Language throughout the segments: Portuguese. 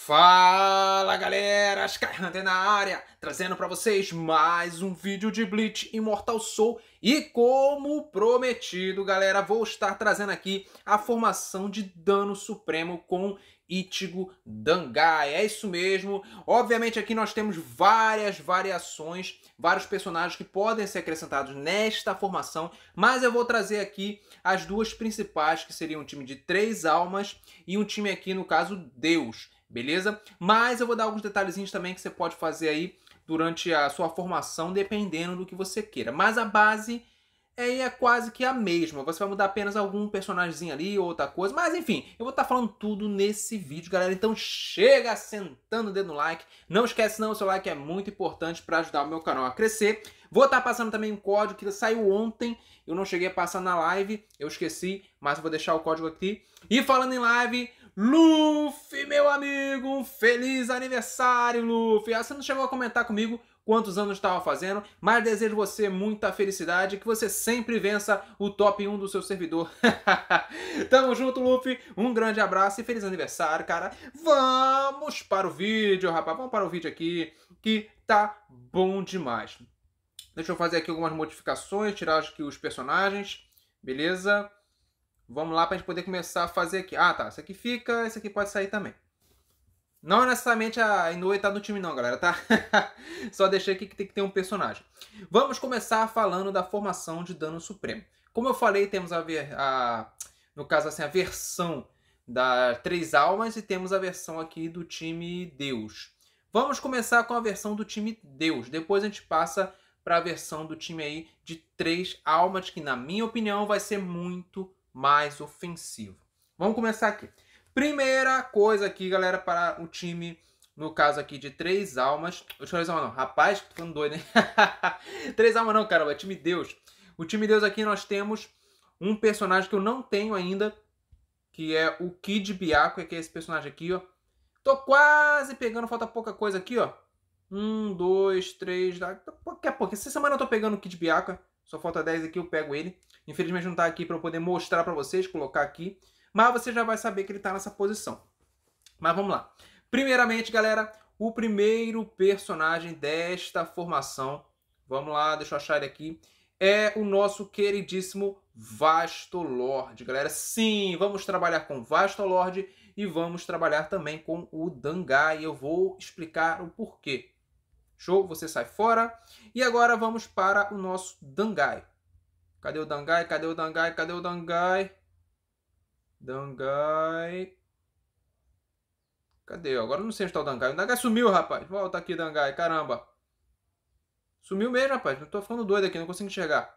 Fala galera, Skyhunter na área, trazendo para vocês mais um vídeo de Bleach Immortal Soul. E como prometido galera, vou estar trazendo aqui a formação de dano supremo com Ichigo Dangai. É isso mesmo, obviamente aqui nós temos várias variações, vários personagens que podem ser acrescentados nesta formação, mas eu vou trazer aqui as duas principais, que seriam um time de 3 almas e um time aqui no caso Deus. Beleza? Mas eu vou dar alguns detalhezinhos também que você pode fazer aí durante a sua formação, dependendo do que você queira. Mas a base é quase que a mesma. Você vai mudar apenas algum personagemzinho ali, outra coisa. Mas enfim, eu vou estar falando tudo nesse vídeo, galera. Então chega sentando o dedo no like. Não esquece não, o seu like é muito importante para ajudar o meu canal a crescer. Vou estar passando também um código que saiu ontem. Eu não cheguei a passar na live, eu esqueci, mas eu vou deixar o código aqui. E falando em live, Luffy, meu amigo, um feliz aniversário, Luffy. Você não chegou a comentar comigo quantos anos estava fazendo, mas desejo você muita felicidade, que você sempre vença o top 1 do seu servidor. Tamo junto, Luffy. Um grande abraço e feliz aniversário, cara. Vamos para o vídeo, rapaz. Vamos para o vídeo aqui, que tá bom demais. Deixa eu fazer aqui algumas modificações, tirar aqui os personagens, beleza? Vamos lá para a gente poder começar a fazer aqui. Ah, tá. Esse aqui fica, esse aqui pode sair também. Não necessariamente a Inoue tá no time não, galera, tá? Só deixei aqui que tem que ter um personagem. Vamos começar falando da formação de dano supremo. Como eu falei, temos no caso assim, a versão das 3 almas e temos a versão aqui do time Deus. Vamos começar com a versão do time Deus. Depois a gente passa para a versão do time aí de 3 almas, que na minha opinião vai ser muito mais ofensivo. Vamos começar aqui. Primeira coisa aqui, galera, para o time, no caso aqui de 3 almas. 3 almas não, rapaz, tô ficando doido, hein? 3 almas não, cara, é time Deus. O time Deus aqui nós temos um personagem que eu não tenho ainda, que é o Kid Byakuya, que é esse personagem aqui, ó. Tô quase pegando, falta pouca coisa aqui, ó. 1, 2, 3, daqui a pouco. Essa semana eu tô pegando o Kid Byakuya. Só falta 10 aqui, eu pego ele. Infelizmente não tá aqui para eu poder mostrar para vocês, colocar aqui. Mas você já vai saber que ele tá nessa posição. Mas vamos lá. Primeiramente, galera, o primeiro personagem desta formação, vamos lá, deixa eu achar ele aqui, é o nosso queridíssimo Vastolord, galera. Sim, vamos trabalhar com Vastolord e vamos trabalhar também com o Dangai. Eu vou explicar o porquê. Show? Você sai fora. E agora vamos para o nosso Dangai. Cadê o Dangai? Cadê o Dangai? Cadê o Dangai? Dangai. Cadê? Agora eu não sei onde está o Dangai. O Dangai sumiu, rapaz. Volta aqui, Dangai. Caramba. Sumiu mesmo, rapaz. Eu tô ficando doido aqui. Não consigo enxergar.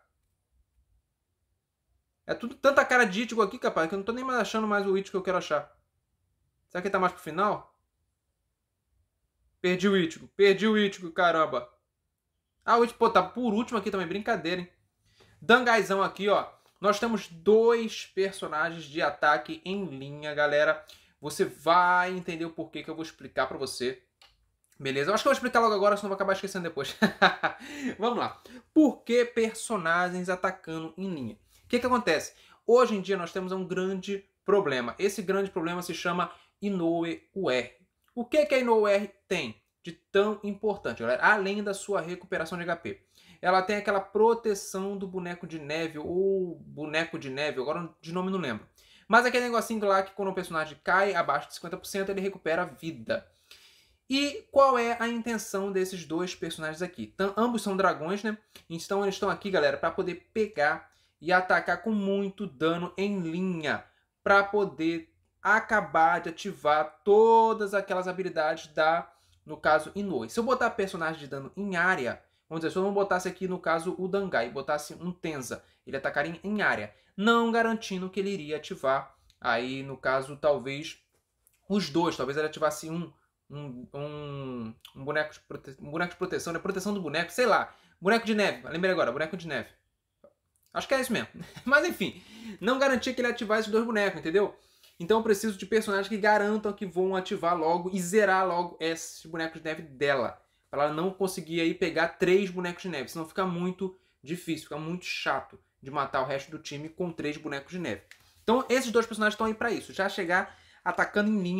É tudo tanta cara de Ichigo aqui, rapaz, que eu não tô nem mais achando mais o Ichigo que eu quero achar. Será que ele tá mais pro final? Perdi o Ichigo. Perdi o Ichigo, caramba. Ah, o Ichigo, pô, tá por último aqui também. Brincadeira, hein? Dangaizão aqui, ó. Nós temos 2 personagens de ataque em linha, galera. Você vai entender o porquê que eu vou explicar pra você. Beleza? Eu acho que eu vou explicar logo agora, senão eu vou acabar esquecendo depois. Vamos lá. Por que personagens atacando em linha? O que acontece? Hoje em dia nós temos um grande problema. Esse grande problema se chama Inoue UR. O que a Inoue UR tem de tão importante, galera? Além da sua recuperação de HP. Ela tem aquela proteção do boneco de neve, ou boneco de neve, agora de nome não lembro. Mas aquele negocinho lá que quando o personagem cai abaixo de 50%, ele recupera a vida. E qual é a intenção desses 2 personagens aqui? Então, ambos são dragões, né? Então eles estão aqui, galera, para poder pegar e atacar com muito dano em linha. Para poder acabar de ativar todas aquelas habilidades no caso, Inoue. Se eu botar personagem de dano em área... Vamos dizer, se eu não botasse aqui, no caso, o Dangai, botasse um Tenza, ele atacaria em área, não garantindo que ele iria ativar, aí, no caso, talvez, os 2, talvez ele ativasse um boneco de proteção, né? Proteção do boneco, sei lá, boneco de neve, lembrei agora, boneco de neve. Acho que é isso mesmo. Mas, enfim, não garantia que ele ativasse esses 2 bonecos, entendeu? Então eu preciso de personagens que garantam que vão ativar logo e zerar logo esse boneco de neve dela. Para ela não conseguir aí pegar 3 bonecos de neve, senão fica muito difícil, fica muito chato de matar o resto do time com 3 bonecos de neve. Então esses 2 personagens estão aí para isso, já chegar atacando em linha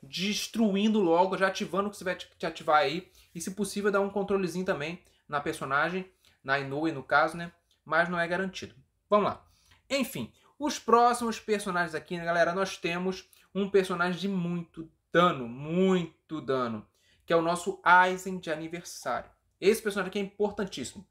destruindo logo, já ativando o que você vai te ativar aí. E se possível, dar um controlezinho também na personagem, na Inoue no caso, né? Mas não é garantido. Vamos lá. Enfim, os próximos personagens aqui, né, galera? Nós temos um personagem de muito dano, que é o nosso Aizen de aniversário. Esse personagem aqui é importantíssimo.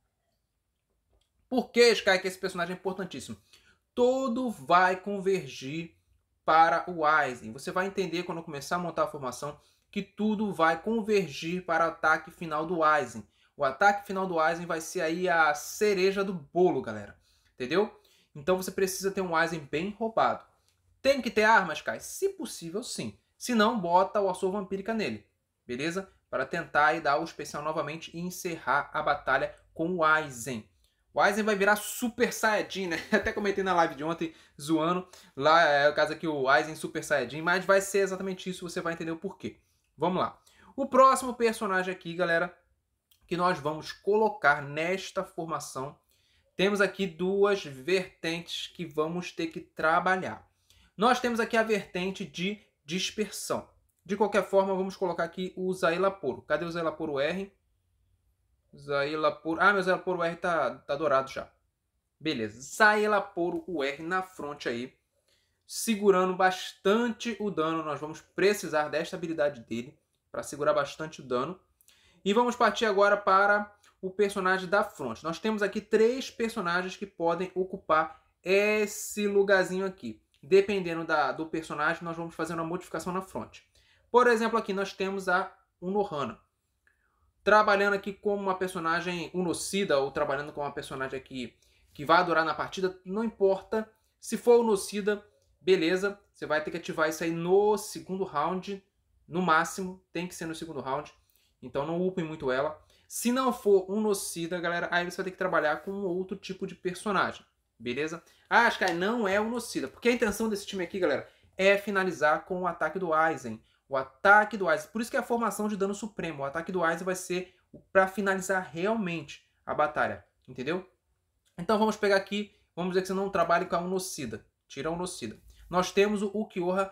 Por que, Sky, que esse personagem é importantíssimo? Todo vai convergir para o Aizen. Você vai entender quando começar a montar a formação que tudo vai convergir para o ataque final do Aizen. O ataque final do Aizen vai ser aí a cereja do bolo, galera. Entendeu? Então você precisa ter um Aizen bem roubado. Tem que ter armas, Kai? Se possível, sim. Se não, bota o Açor Vampírica nele. Beleza? Para tentar aí dar o especial novamente e encerrar a batalha com o Aizen. O Aizen vai virar Super Saiyajin, né? Até comentei na live de ontem, zoando. Lá é o caso aqui, o Aizen Super Saiyajin. Mas vai ser exatamente isso, você vai entender o porquê. Vamos lá. O próximo personagem aqui, galera, que nós vamos colocar nesta formação. Temos aqui duas vertentes que vamos ter que trabalhar. Nós temos aqui a vertente de dispersão. De qualquer forma, vamos colocar aqui o Zailaporo. Cadê o Zailaporo R? Zailaporo... Ah, meu Zailaporo R tá dourado já. Beleza. Zailaporo R na fronte aí. Segurando bastante o dano. Nós vamos precisar desta habilidade dele para segurar bastante o dano. E vamos partir agora para o personagem da fronte. Nós temos aqui 3 personagens que podem ocupar esse lugarzinho aqui. Dependendo do personagem, nós vamos fazer uma modificação na fronte. Por exemplo, aqui nós temos a Unohana. Trabalhando aqui como uma personagem Unocida, ou trabalhando com uma personagem aqui que vai durar na partida, não importa. Se for Unocida, beleza. Você vai ter que ativar isso aí no segundo round. No máximo, tem que ser no segundo round. Então não upem muito ela. Se não for Unocida, galera, aí você vai ter que trabalhar com outro tipo de personagem. Beleza? Ah, Sky, não é Unocida. Porque a intenção desse time aqui, galera, é finalizar com o ataque do Aizen. O ataque do Aizen. Por isso que é a formação de dano supremo. O ataque do Aizen vai ser para finalizar realmente a batalha. Entendeu? Então vamos pegar aqui. Vamos dizer que você não trabalhe com a Unocida. Tira a Unocida. Nós temos o Ulquiorra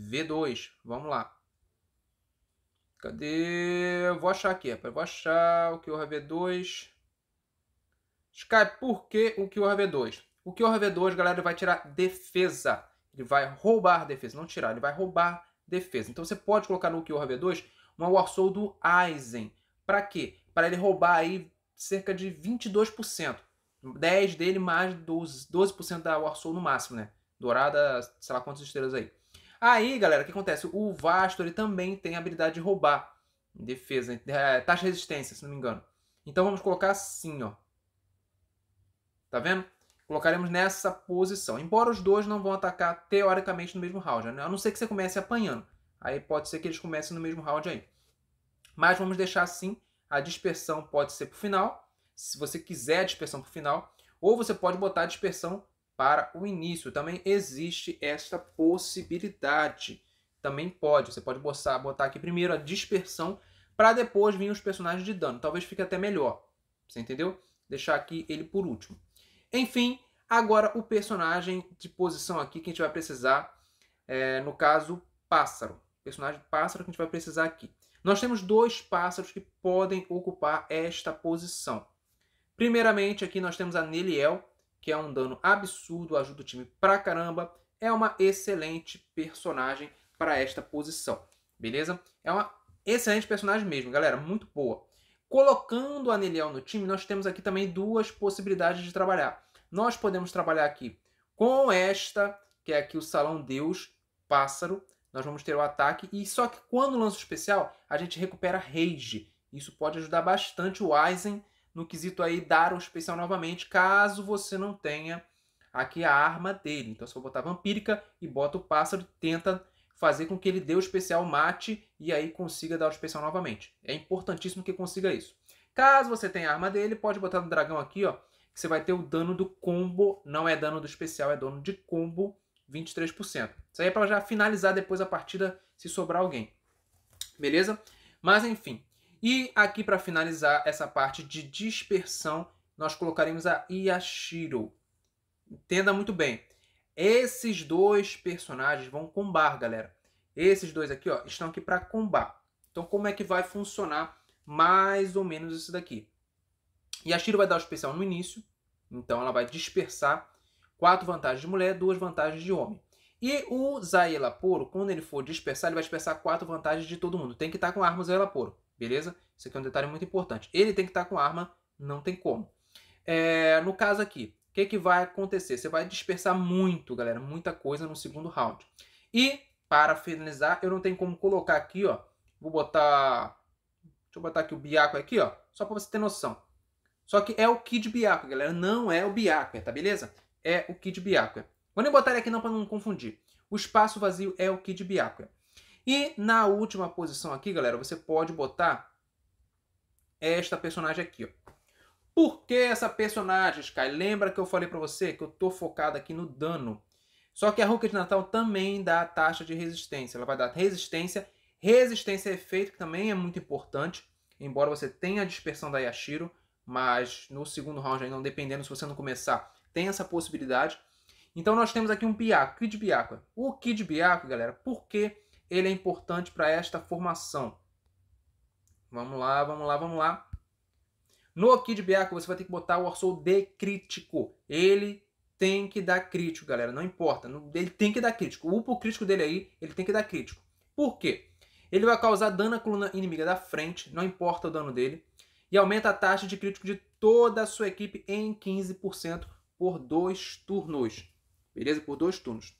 V2. Vamos lá. Cadê? Eu vou achar aqui. Eu vou achar o Ulquiorra V2. Sky, por que o Ulquiorra V2? O Ulquiorra V2, galera, vai tirar defesa. Ele vai roubar defesa. Não tirar, ele vai roubar defesa. Então você pode colocar no Ulquiorra V2 uma War Soul do Aizen. Para quê? Para ele roubar aí cerca de 22%. 10 dele mais 12% da War Soul no máximo, né? Dourada, sei lá quantas estrelas aí. Aí, galera, o que acontece? O Vasto ele também tem a habilidade de roubar defesa, taxa de resistência, se não me engano. Então vamos colocar assim, ó. Tá vendo? Colocaremos nessa posição. Embora os dois não vão atacar teoricamente no mesmo round, né? A não ser que você comece apanhando. Aí pode ser que eles comecem no mesmo round aí. Mas vamos deixar assim. A dispersão pode ser pro final. Se você quiser a dispersão pro final. Ou você pode botar a dispersão para o início. Também existe esta possibilidade. Também pode. Você pode botar aqui primeiro a dispersão para depois vir os personagens de dano. Talvez fique até melhor. Você entendeu? Deixar aqui ele por último. Enfim, agora o personagem de posição aqui que a gente vai precisar, no caso, pássaro. Personagem pássaro que a gente vai precisar aqui. Nós temos 2 pássaros que podem ocupar esta posição. Primeiramente, aqui nós temos a Neliel, que é um dano absurdo, ajuda o time pra caramba. É uma excelente personagem para esta posição, beleza? É uma excelente personagem mesmo, galera, muito boa. Colocando a Neliel no time, nós temos aqui também 2 possibilidades de trabalhar. Nós podemos trabalhar aqui com esta, que é aqui o Salão Deus Pássaro. Nós vamos ter o ataque, e só que quando lança o especial, a gente recupera Rage. Isso pode ajudar bastante o Aizen no quesito aí dar o especial novamente, caso você não tenha aqui a arma dele. Então você vai botar Vampírica e bota o Pássaro e tenta fazer com que ele dê o especial, mate e aí consiga dar o especial novamente. É importantíssimo que consiga isso. Caso você tenha a arma dele, pode botar no dragão aqui, ó, que você vai ter o dano do combo, não é dano do especial, é dano de combo 23%. Isso aí é para já finalizar depois a partida se sobrar alguém. Beleza? Mas enfim. E aqui para finalizar essa parte de dispersão, nós colocaremos a Yashiro. Entenda muito bem. Esses 2 personagens vão combar, galera. Esses dois aqui, ó, estão aqui para combar. Então, como é que vai funcionar mais ou menos isso daqui? Yashiro vai dar o especial no início, então ela vai dispersar 4 vantagens de mulher, 2 vantagens de homem. E o Zai Elaporo, quando ele for dispersar, ele vai dispersar 4 vantagens de todo mundo. Tem que estar com arma o Zai Elaporo, beleza? Isso aqui é um detalhe muito importante. Ele tem que estar com arma, não tem como. No caso aqui, o que vai acontecer? Você vai dispersar muito, galera, muita coisa no segundo round. E, para finalizar, eu não tenho como colocar aqui, ó. Vou botar... Deixa eu botar aqui o Byakuya aqui, ó. Só para você ter noção. Só que é o Kid Byakuya, galera. Não é o Byakuya, tá beleza? É o Kid Byakuya. Vou nem botar ele aqui não para não confundir. O espaço vazio é o Kid Byakuya. E na última posição aqui, galera, você pode botar esta personagem aqui, ó. Por que essa personagem, Sky? Lembra que eu falei pra você que eu tô focado aqui no dano. Só que a Rukia de Natal também dá taxa de resistência. Ela vai dar resistência a efeito, que também é muito importante. Embora você tenha a dispersão da Yashiro, mas no segundo round, ainda dependendo se você não começar, tem essa possibilidade. Então nós temos aqui um Byakuya, Kid Byakuya. O Kid Byakuya, galera, por que ele é importante para esta formação? Vamos lá, vamos lá, vamos lá. No Kid Byakuya você vai ter que botar o Warsoul de crítico. Ele tem que dar crítico, galera. Não importa. Ele tem que dar crítico. O UPO crítico dele aí, ele tem que dar crítico. Por quê? Ele vai causar dano à coluna inimiga da frente, não importa o dano dele. E aumenta a taxa de crítico de toda a sua equipe em 15% por 2 turnos. Beleza? Por 2 turnos.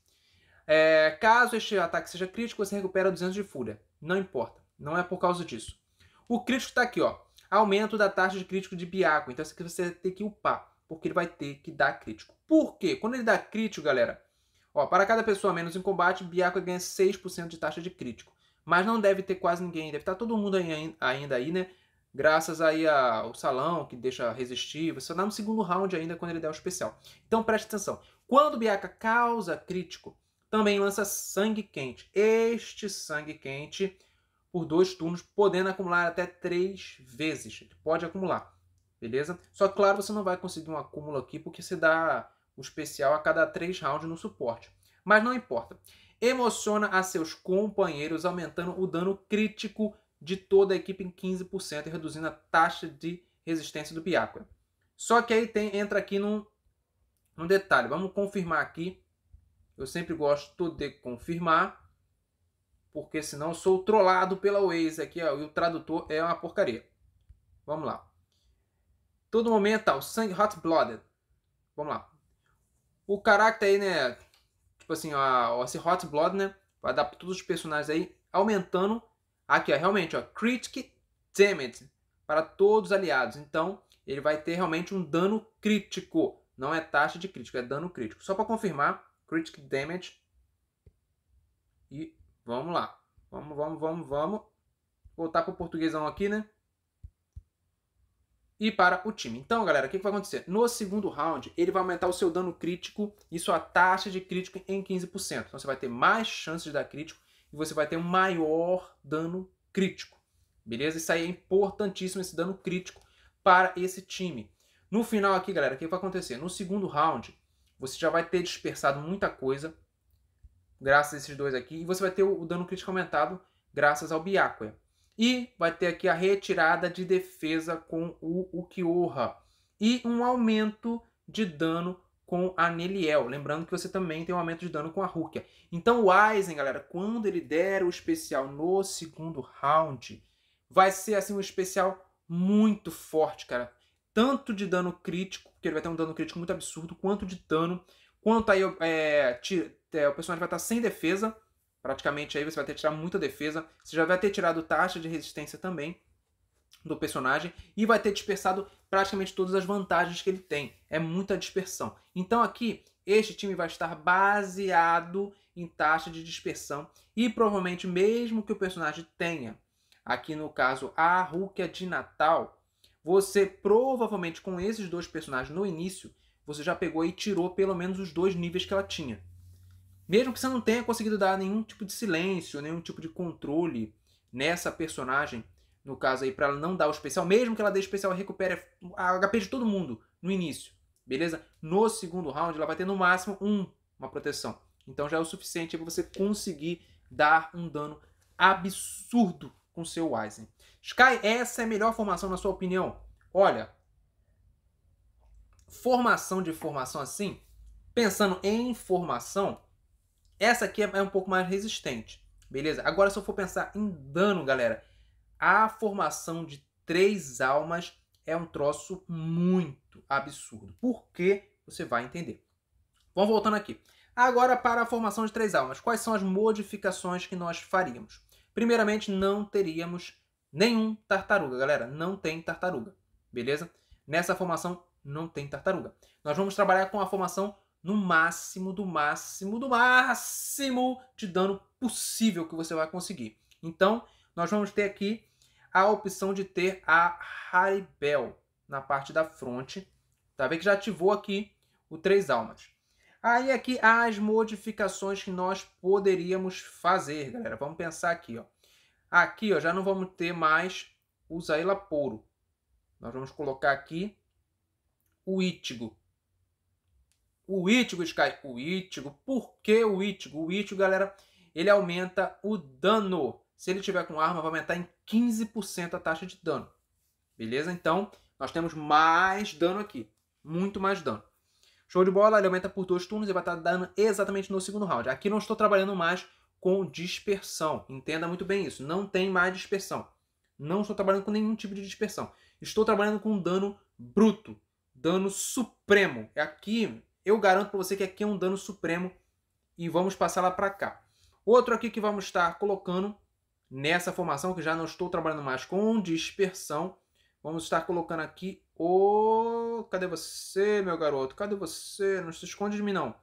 Caso este ataque seja crítico, você recupera 200 de fúria. Não importa. Não é por causa disso. O crítico está aqui, ó. Aumento da taxa de crítico de Byakuya. Então isso aqui você tem que upar, porque ele vai ter que dar crítico. Por quê? Quando ele dá crítico, galera, ó, para cada pessoa menos em combate, Byakuya ganha 6% de taxa de crítico. Mas não deve ter quase ninguém, deve estar todo mundo ainda aí, né? Graças aí ao salão, que deixa resistir. Você dá no segundo round ainda quando ele der o especial. Então preste atenção. Quando o Byakuya causa crítico, também lança sangue quente. Este sangue quente por 2 turnos, podendo acumular até 3 vezes. Ele pode acumular, beleza? Só que, claro, você não vai conseguir um acúmulo aqui, porque você dá o especial a cada 3 rounds no suporte. Mas não importa. Emociona a seus companheiros, aumentando o dano crítico de toda a equipe em 15% e reduzindo a taxa de resistência do Byakuya. Só que aí entra aqui num detalhe. Vamos confirmar aqui. Eu sempre gosto de confirmar, porque senão eu sou trollado pela Waze aqui, ó, e o tradutor é uma porcaria. Vamos lá. Todo momento, tá, o sangue Hot Blooded. Vamos lá. O caráter aí, né, tipo assim, ó, esse Hot Blood, né, vai dar para todos os personagens aí, aumentando, aqui, ó, realmente, ó, Critic Damage para todos os aliados. Então, ele vai ter realmente um dano crítico. Não é taxa de crítico, é dano crítico. Só para confirmar, Critic Damage. E vamos lá. Vamos. Voltar para o portuguesão aqui, né? E para o time. Então, galera, o que vai acontecer? No segundo round, ele vai aumentar o seu dano crítico e sua taxa de crítico em 15%. Então, você vai ter mais chances de dar crítico e você vai ter um maior dano crítico. Beleza? Isso aí é importantíssimo, esse dano crítico para esse time. No final aqui, galera, o que vai acontecer? No segundo round, você já vai ter dispersado muita coisa, graças a esses dois aqui, e você vai ter o dano crítico aumentado graças ao Byakuya. E vai ter aqui a retirada de defesa com o Ukiyoha. E um aumento de dano com a Neliel. Lembrando que você também tem um aumento de dano com a Rukia. Então o Aizen, galera, quando ele der o especial no segundo round, vai ser assim um especial muito forte, cara. Tanto de dano crítico, porque ele vai ter um dano crítico muito absurdo, quanto de dano. Quanto aí o personagem vai estar sem defesa. Praticamente aí você vai ter que tirar muita defesa. Você já vai ter tirado taxa de resistência também do personagem. E vai ter dispersado praticamente todas as vantagens que ele tem. É muita dispersão. Então aqui, este time vai estar baseado em taxa de dispersão. E provavelmente, mesmo que o personagem tenha, aqui no caso, a Rukia de Natal, você provavelmente com esses dois personagens no início, você já pegou e tirou pelo menos os 2 níveis que ela tinha. Mesmo que você não tenha conseguido dar nenhum tipo de silêncio, nenhum tipo de controle nessa personagem, no caso aí, para ela não dar o especial, mesmo que ela dê especial e recupere a HP de todo mundo no início, beleza? No segundo round ela vai ter no máximo uma proteção. Então já é o suficiente para você conseguir dar um dano absurdo com seu Aizen. Sky, essa é a melhor formação na sua opinião? Olha, formação de formação assim, pensando em formação, essa aqui é um pouco mais resistente, beleza? Agora, se eu for pensar em dano, galera, a formação de 3 almas é um troço muito absurdo. Por que? Você vai entender. Vamos voltando aqui. Agora para a formação de 3 almas. Quais são as modificações que nós faríamos? Primeiramente, não teríamos nenhum tartaruga, galera. Não tem tartaruga, beleza? Nessa formação não tem tartaruga. Nós vamos trabalhar com a formação no máximo, do máximo de dano possível que você vai conseguir. Então, nós vamos ter aqui a opção de ter a Haribel na parte da fronte. Tá vendo que já ativou aqui o 3 almas. Aí aqui as modificações que nós poderíamos fazer, galera. Vamos pensar aqui, ó. Aqui, ó, já não vamos ter mais o Zailaporo. Nós vamos colocar aqui o Ichigo. O Ichigo, Sky. O Ichigo. Por que o Ichigo? O Ichigo, galera, ele aumenta o dano. Se ele tiver com arma, vai aumentar em 15% a taxa de dano. Beleza? Então, nós temos mais dano aqui. Muito mais dano. Show de bola, ele aumenta por 2 turnos e vai estar dando exatamente no segundo round. Aqui não estou trabalhando mais com dispersão. Entenda muito bem isso. Não tem mais dispersão. Não estou trabalhando com nenhum tipo de dispersão. Estou trabalhando com dano bruto. Dano supremo. Aqui, eu garanto para você que aqui é um dano supremo. E vamos passar lá para cá. Outro aqui que vamos estar colocando nessa formação, que já não estou trabalhando mais com dispersão. Vamos estar colocando aqui o... Cadê você, meu garoto? Cadê você? Não se esconde de mim, não.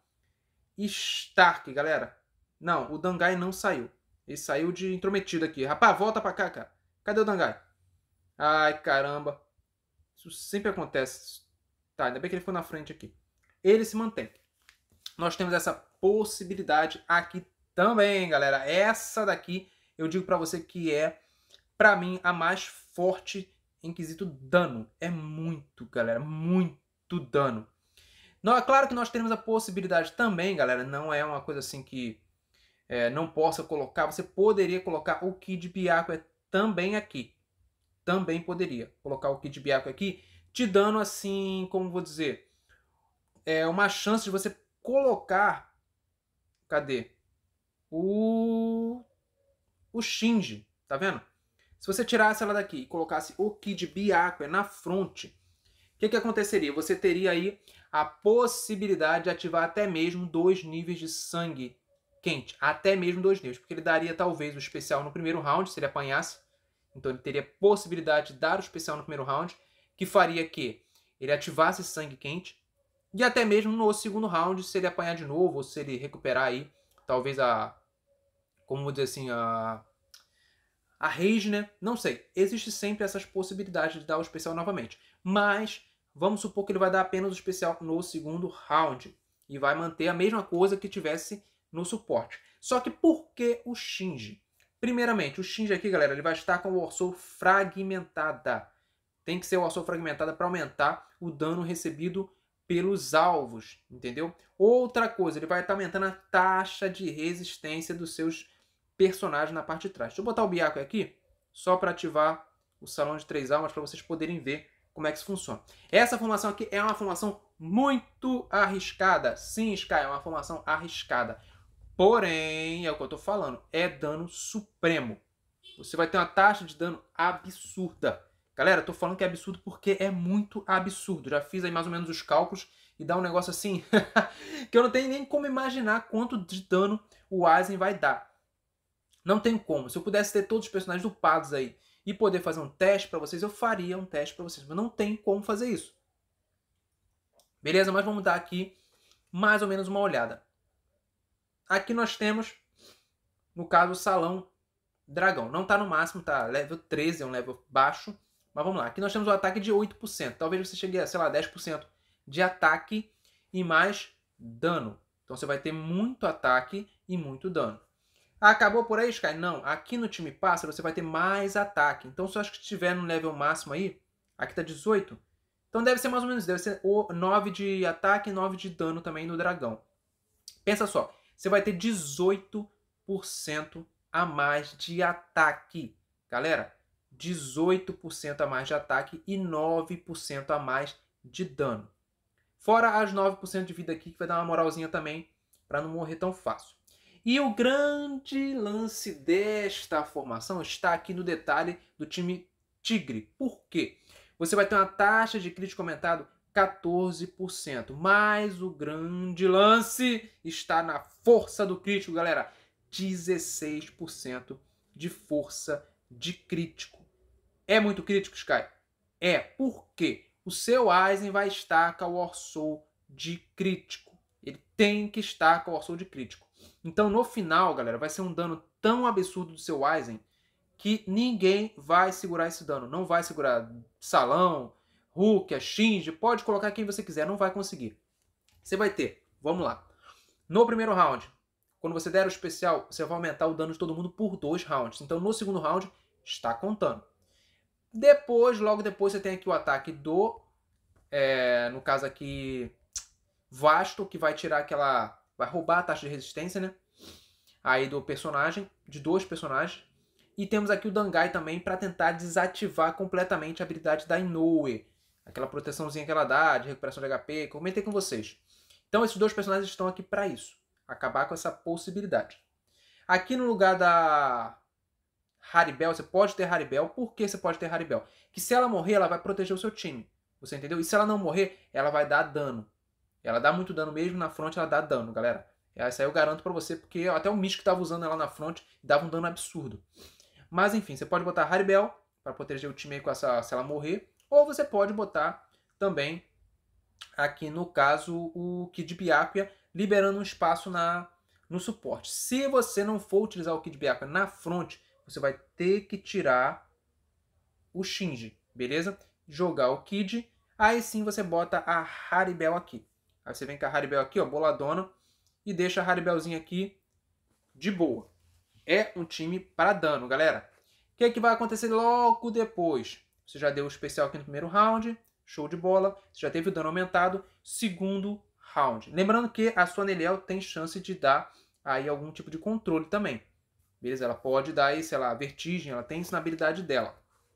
Stark, galera. Não, o Dangai não saiu. Ele saiu de intrometido aqui. Rapaz, volta pra cá, cara. Cadê o Dangai? Ai, caramba. Isso sempre acontece. Tá, ainda bem que ele foi na frente aqui. Ele se mantém. Nós temos essa possibilidade aqui também, galera. Essa daqui, eu digo pra você que é, pra mim, a mais forte em quesito dano. É muito, galera, muito dano. Não, é claro que nós temos a possibilidade também, galera, não é uma coisa assim que não possa colocar. Você poderia colocar o Kid Byakuya também aqui. Também poderia colocar o Kid Byakuya aqui, te dando assim, como vou dizer, uma chance de você colocar, cadê? O Shinji, tá vendo? Se você tirasse ela daqui e colocasse o Kid Byakuya na fronte, o que aconteceria? Você teria aí a possibilidade de ativar até mesmo 2 níveis de sangue quente. Até mesmo 2 níveis. Porque ele daria talvez o especial no primeiro round, se ele apanhasse. Então ele teria possibilidade de dar o especial no primeiro round, que faria que ele ativasse sangue quente. E até mesmo no segundo round, se ele apanhar de novo, ou se ele recuperar aí, talvez como vou dizer assim, a rage, né? Não sei. Existe sempre essas possibilidades de dar o especial novamente. Mas vamos supor que ele vai dar apenas o especial no segundo round. E vai manter a mesma coisa que tivesse no suporte. Só que por que o Shinji? Primeiramente, o Shinji aqui, galera, ele vai estar com o Warsoul fragmentada. Tem que ser o Warsoul fragmentada para aumentar o dano recebido pelos alvos, entendeu? Outra coisa, ele vai estar aumentando a taxa de resistência dos seus personagens na parte de trás. Deixa eu botar o Byakuya aqui, só para ativar o salão de 3 almas, para vocês poderem ver como é que isso funciona. Essa formação aqui é uma formação muito arriscada. Sim, Sky, é uma formação arriscada. Porém, é o que eu estou falando, é dano supremo. Você vai ter uma taxa de dano absurda. Galera, eu tô falando que é absurdo porque é muito absurdo. Já fiz aí mais ou menos os cálculos e dá um negócio assim que eu não tenho nem como imaginar quanto de dano o Aizen vai dar. Não tem como. Se eu pudesse ter todos os personagens upados aí e poder fazer um teste pra vocês, eu faria um teste pra vocês. Mas não tem como fazer isso. Beleza? Mas vamos dar aqui mais ou menos uma olhada. Aqui nós temos, no caso, o Salão Dragão. Não tá no máximo, tá level 13, é um level baixo. Mas vamos lá. Aqui nós temos o ataque de 8%. Talvez você chegue a, sei lá, 10% de ataque e mais dano. Então você vai ter muito ataque e muito dano. Acabou por aí, Sky? Não. Aqui no time pássaro você vai ter mais ataque. Então se eu acho que estiver no level máximo aí, aqui tá 18. Então deve ser mais ou menos, deve ser 9 de ataque e 9 de dano também no dragão. Pensa só, você vai ter 18% 18% a mais de ataque. Galera, 18% a mais de ataque e 9% a mais de dano. Fora as 9% de vida aqui, que vai dar uma moralzinha também, para não morrer tão fácil. E o grande lance desta formação está aqui no detalhe do time Tigre. Por quê? Você vai ter uma taxa de crítico aumentado 14%. Mas o grande lance está na força do crítico, galera. 16% de força de crítico. É muito crítico, Sky? É. Por quê? O seu Aizen vai estar com o War Soul de crítico. Ele tem que estar com o War Soul de crítico. Então, no final, galera, vai ser um dano tão absurdo do seu Aizen que ninguém vai segurar esse dano. Não vai segurar Salão, Rukia, Shinji, pode colocar quem você quiser, não vai conseguir. Você vai ter, vamos lá. No primeiro round, quando você der o especial, você vai aumentar o dano de todo mundo por 2 rounds. Então, no segundo round, está contando. Depois, logo depois, você tem aqui o ataque do, no caso aqui, Vasto, que vai tirar aquela, vai roubar a taxa de resistência, né? Aí do personagem, de 2 personagens. E temos aqui o Dangai também para tentar desativar completamente a habilidade da Inoue. Aquela proteçãozinha que ela dá, de recuperação de HP, que eu comentei com vocês. Então esses 2 personagens estão aqui para isso. Acabar com essa possibilidade. Aqui no lugar da Haribel, você pode ter Haribel. Por que você pode ter Haribel? Que se ela morrer, ela vai proteger o seu time. Você entendeu? E se ela não morrer, ela vai dar dano. Ela dá muito dano mesmo, na front ela dá dano, galera. Essa aí eu garanto pra você, porque até o Místico tava usando ela na front e dava um dano absurdo. Mas enfim, você pode botar Haribel para proteger o time aí com essa, se ela morrer. Ou você pode botar também, aqui no caso, o Kid Byakuya, liberando um espaço no suporte. Se você não for utilizar o Kid Byakuya na front, você vai ter que tirar o Shinji, beleza? Jogar o Kid, aí sim você bota a Haribel aqui. Aí você vem com a Haribel aqui, ó, boladona, e deixa a Haribelzinha aqui de boa. É um time para dano, galera. O que é que vai acontecer logo depois? Você já deu o especial aqui no primeiro round, show de bola. Você já teve o dano aumentado, segundo round. Lembrando que a sua Neliel tem chance de dar aí algum tipo de controle também. Beleza? Ela pode dar aí, sei lá, vertigem, ela tem isso na habilidade dela.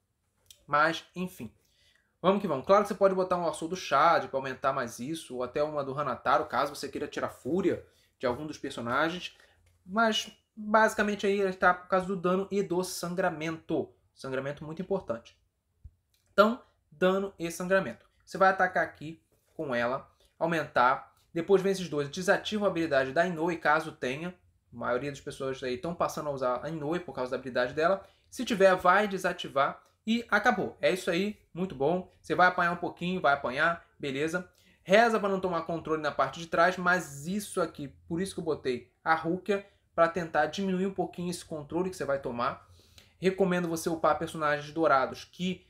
Mas, enfim. Vamos que vamos. Claro que você pode botar um War do Shad para aumentar mais isso, ou até uma do Hanataro, caso você queira tirar fúria de algum dos personagens. Mas, basicamente, aí está por causa do dano e do sangramento. Sangramento muito importante. Então, dano e sangramento. Você vai atacar aqui com ela, aumentar. Depois vem esses dois. Desativa a habilidade da Inoue, caso tenha. A maioria das pessoas aí estão passando a usar a Inoue por causa da habilidade dela. Se tiver, vai desativar. E acabou. É isso aí. Muito bom. Você vai apanhar um pouquinho, vai apanhar. Beleza. Reza para não tomar controle na parte de trás. Mas isso aqui, por isso que eu botei a Rukia, para tentar diminuir um pouquinho esse controle que você vai tomar. Recomendo você upar personagens dourados que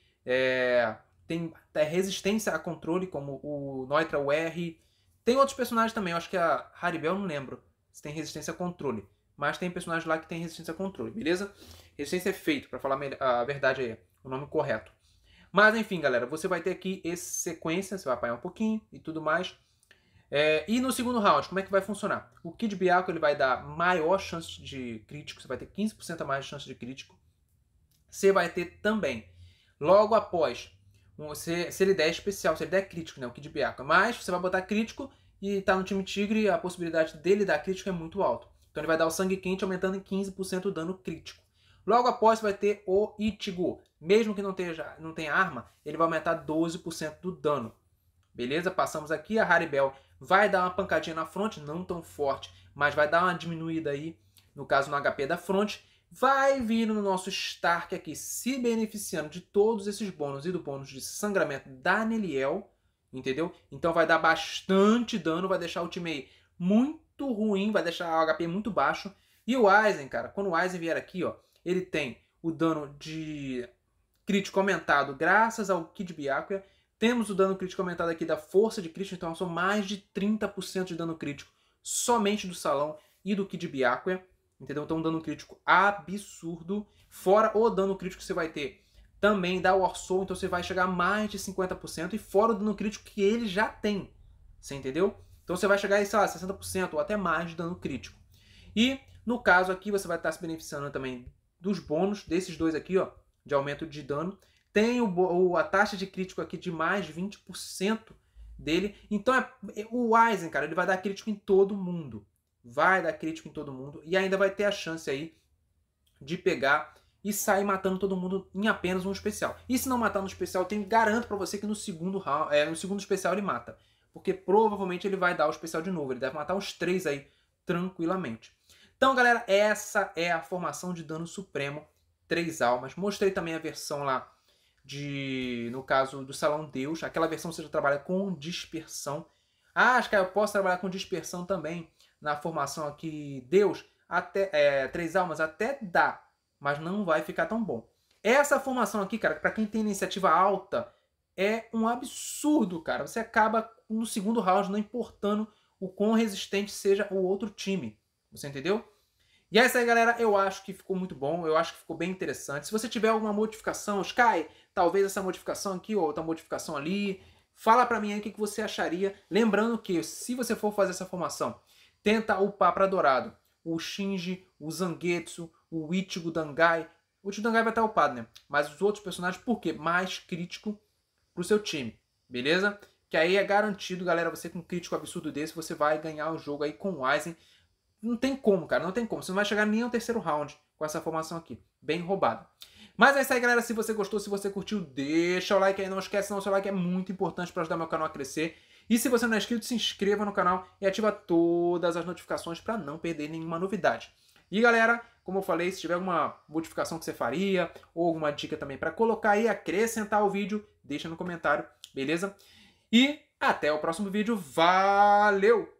tem resistência a controle, como o Neutral R. Tem outros personagens também. Eu acho que a Haribel, não lembro se tem resistência a controle. Mas tem personagens lá que tem resistência a controle, beleza? Resistência é feito, para falar a verdade aí, o nome correto. Mas enfim, galera, você vai ter aqui essa sequência, você vai apanhar um pouquinho e tudo mais. E no segundo round, como é que vai funcionar? O Kid Byakuya ele vai dar maior chance de crítico, você vai ter 15% a mais de chance de crítico. Você vai ter também, logo após, se ele der especial, se ele der crítico, né, o Kid Byakuya, mas você vai botar crítico e tá no time Tigre, a possibilidade dele dar crítico é muito alta. Então ele vai dar o sangue quente aumentando em 15% o dano crítico. Logo após vai ter o Ichigo. Mesmo que não tenha arma, ele vai aumentar 12% do dano. Beleza? Passamos aqui. A Haribel vai dar uma pancadinha na front, não tão forte, mas vai dar uma diminuída aí, no caso no HP da front. Vai vir no nosso Stark aqui, se beneficiando de todos esses bônus e do bônus de sangramento da Neliel. Entendeu? Então vai dar bastante dano, vai deixar o time aí muito ruim, vai deixar o HP muito baixo. E o Aizen, cara, quando o Aizen vier aqui, ó, ele tem o dano de crítico aumentado graças ao Kid Byakuya. Temos o dano crítico aumentado aqui da força de crítico, então são mais de 30% de dano crítico somente do Salão e do Kid Byakuya. Entendeu? Então um dano crítico absurdo. Fora o dano crítico que você vai ter também da War Soul, então você vai chegar a mais de 50%. E fora o dano crítico que ele já tem. Você entendeu? Então você vai chegar a, sei lá, 60% ou até mais de dano crítico. E No caso aqui, você vai estar se beneficiando também dos bônus desses dois aqui, ó, de aumento de dano. Tem a taxa de crítico aqui de mais 20% dele. Então, o Aizen, cara, ele vai dar crítico em todo mundo. Vai dar crítico em todo mundo. E ainda vai ter a chance aí de pegar e sair matando todo mundo em apenas um especial. E se não matar no especial, eu garanto pra você que no segundo especial ele mata. Porque provavelmente ele vai dar o especial de novo. Ele deve matar os 3 aí tranquilamente. Então, galera, essa é a formação de dano supremo 3 almas. Mostrei também a versão lá no caso do Salão Deus. Aquela versão você já trabalha com dispersão. Ah, acho que eu posso trabalhar com dispersão também na formação aqui Deus. Até 3 almas até dá, mas não vai ficar tão bom. Essa formação aqui, cara, para quem tem iniciativa alta, é um absurdo, cara. Você acaba no segundo round não importando o quão resistente seja o outro time. Você entendeu? E é isso aí, galera. Eu acho que ficou muito bom. Eu acho que ficou bem interessante. Se você tiver alguma modificação, Sky, talvez essa modificação aqui ou outra modificação ali, fala pra mim aí o que você acharia. Lembrando que se você for fazer essa formação, tenta upar pra dourado o Shinji, o Zangetsu, o Ichigo Dangai. O Ichigo Dangai vai estar upado, né? Mas os outros personagens, por quê? Mais crítico pro seu time, beleza? Que aí é garantido, galera, você com um crítico absurdo desse, você vai ganhar o jogo aí com o Aizen. Não tem como, cara, não tem como. Você não vai chegar nem ao terceiro round com essa formação aqui. Bem roubada. Mas é isso aí, galera. Se você gostou, se você curtiu, deixa o like aí. Não esquece, não. O seu like é muito importante para ajudar meu canal a crescer. E se você não é inscrito, se inscreva no canal e ativa todas as notificações para não perder nenhuma novidade. E, galera, como eu falei, se tiver alguma modificação que você faria ou alguma dica também para colocar aí, acrescentar o vídeo, deixa no comentário, beleza? E até o próximo vídeo. Valeu!